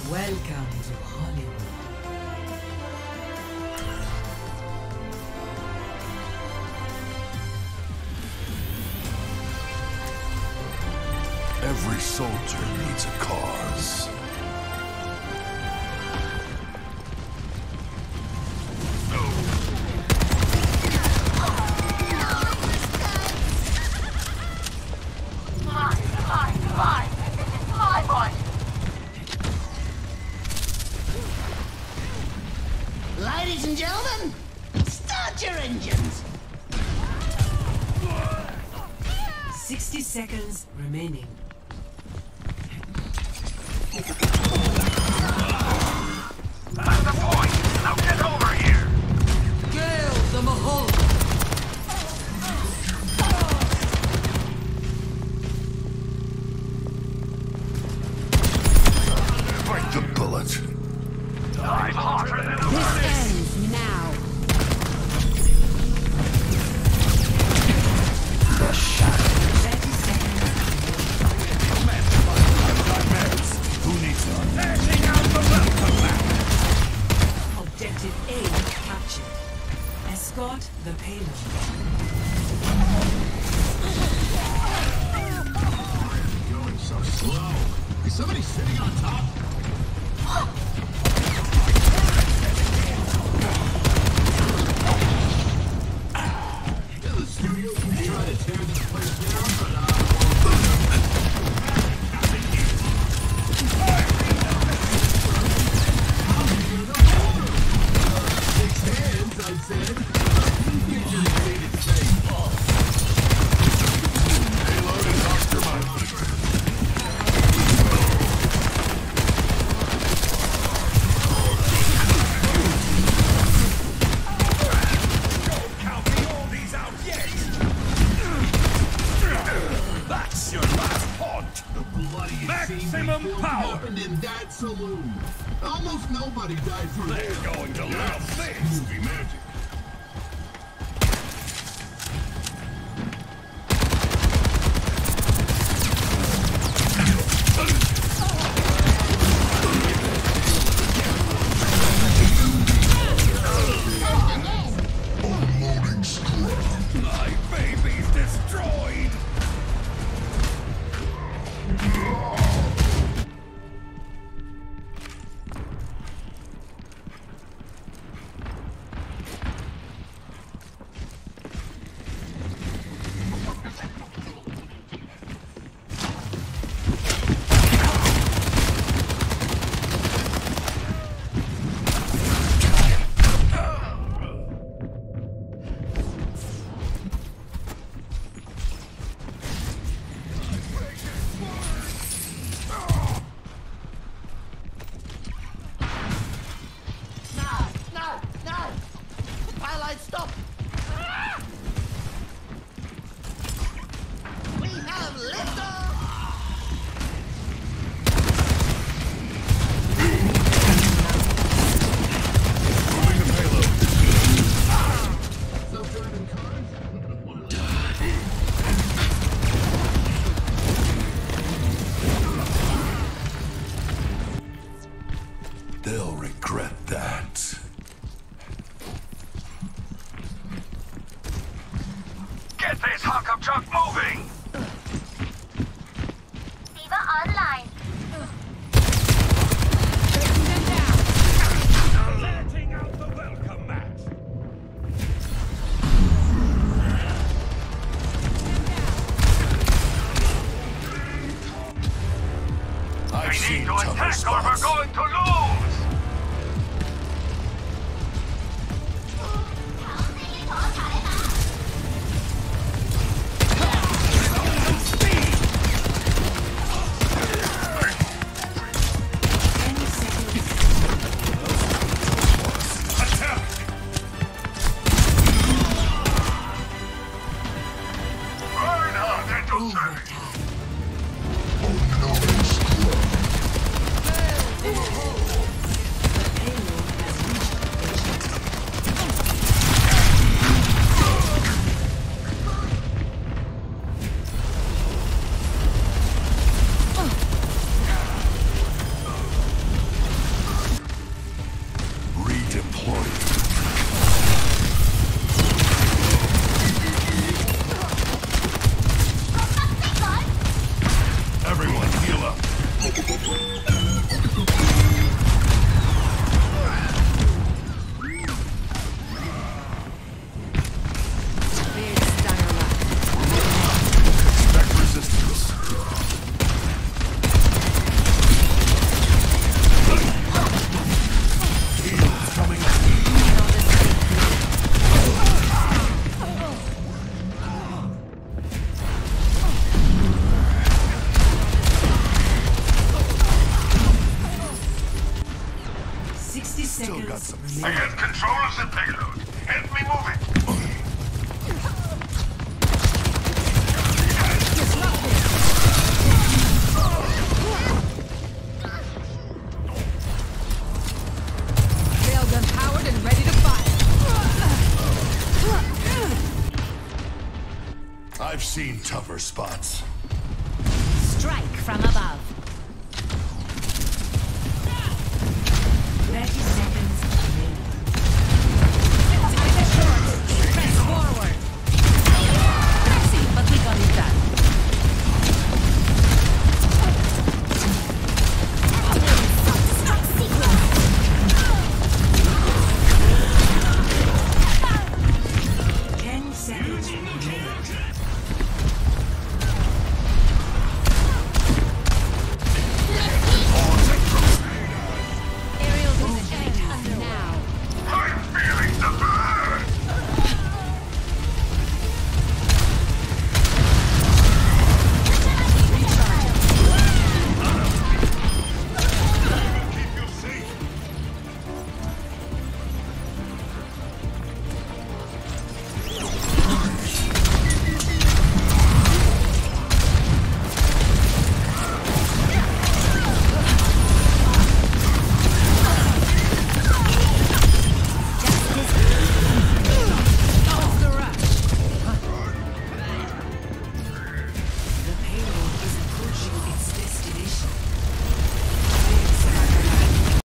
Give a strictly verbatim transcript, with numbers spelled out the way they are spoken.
Welcome to Hollywood. Every soldier needs a cause. Ladies and gentlemen, start your engines! sixty seconds remaining. That's the point! Now get over here! Gale the Mahal! Bite the bullet. I'm hotter than a This furnace! ends now. The shot. thirty seconds. Who needs one? Setting out the welcome mat! Objective A captured. Escort the payload. Going so slow. Is somebody sitting on top? Yeah, the studio can try to tear this place down, but uh, six hands, I said. You just made it safe. Payload is optimized. Don't count the oldies out yet! That's your last haunt! The bloodiest Maximum scene power. happened in that saloon. Almost nobody died through They're there. going to love this! Movie magic. Unloading scrub. My baby's destroyed! No, no, no! Twilight, stop! We have liftoff! Moving the payload. Self-driving cars? They'll regret that. Get this hunk of junk moving! Diva online. Setting out the welcome mat! I've We seen need to tougher attack or spots. we're going to lose! Ten seconds. Attack! Burn her into service! Overtime. Unloading scrub. I got control of the payload. Help me move it. Railgun powered and ready to fire. I've seen tougher spots.